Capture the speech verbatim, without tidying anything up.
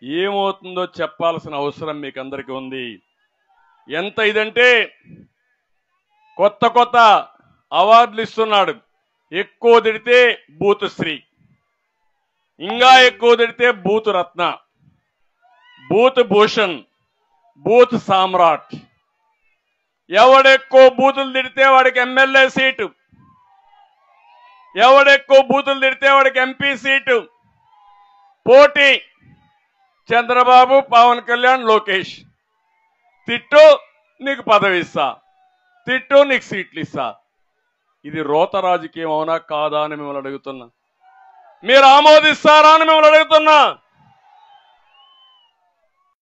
ఏమవుతుందో చెప్పాల్సిన అవసరం మీకు అందరికీ ఉంది. ఎంత ఇదంటే కొత్త కొత్త అవార్డులు ఇస్తున్నాడు. ఎక్కువ తిడితే బూత్ శ్రీ, ఇంకా ఎక్కువ తిడితే బూత్ రత్న, బూత్ భూషణ్, బూత్ సామ్రాట్. ఎవడెక్కువ బూతులు తిడితే వాడికి ఎమ్మెల్యే సీటు, ఎవడెక్కువ బూతులు తిడితే వాడికి ఎంపీ సీటు. పోటీ చంద్రబాబు, పవన్ కళ్యాణ్, లోకేష్. తిట్టు నీకు పదవి ఇస్తా, తిట్టు నీకు సీట్లు ఇస్తా. ఇది రోత రాజకీయం అవునా కాదా అని మిమ్మల్ని అడుగుతున్నా. మీరు ఆమోదిస్తారా అని మిమ్మల్ని అడుగుతున్నా.